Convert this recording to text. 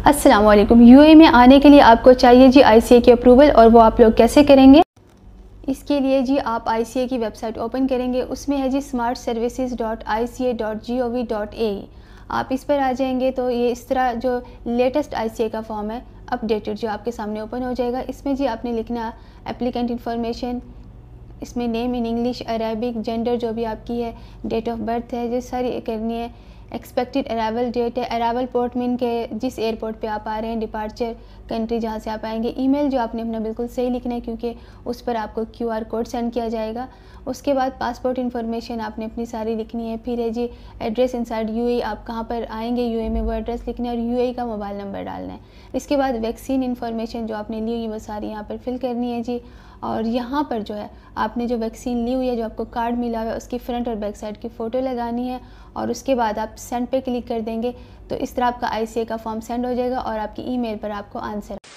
अस्सलाम वालेकुम। यूएई में आने के लिए आपको चाहिए जी आईसीए की अप्रूवल, और वो आप लोग कैसे करेंगे। इसके लिए जी आप आईसीए की वेबसाइट ओपन करेंगे, उसमें है जी smartservices.ica.gov.a। आप इस पर आ जाएंगे तो ये इस तरह जो लेटेस्ट आईसीए का फॉर्म है अपडेटेड जो आपके सामने ओपन हो जाएगा। इसमें जी आपने लिखना एप्लीकेंट इन्फॉर्मेशन, इसमें name in English, Arabic, gender जो भी आपकी है, डेट ऑफ बर्थ है, जो सारी करनी है। एक्सपेक्टेड अरावल डेट है, अरावल पोर्ट मीन के जिस एयरपोर्ट पे आप आ रहे हैं, डिपार्चर कंट्री जहाँ से आप आएंगे। ईमेल जो आपने अपना बिल्कुल सही लिखना है क्योंकि उस पर आपको क्यूआर कोड सेंड किया जाएगा। उसके बाद पासपोर्ट इन्फॉर्मेशन आपने अपनी सारी लिखनी है। फिर है जी एड्रेस इनसाइड यूएई, आप कहाँ पर आएंगे यूएई में वो एड्रेस लिखना है और यूएई का मोबाइल नंबर डालना है। इसके बाद वैक्सीन इन्फॉर्मेशन जो आपने ली हुई है वो सारी यहाँ पर फिल करनी है जी। और यहाँ पर जो है आपने जो वैक्सीन ली हुई है, जो आपको कार्ड मिला हुआ है, उसकी फ्रंट और बैक साइड की फ़ोटो लगानी है और उसके बाद आप सेंड पे क्लिक कर देंगे तो इस तरह आपका आईसीए का फॉर्म सेंड हो जाएगा और आपकी ईमेल पर आपको आंसर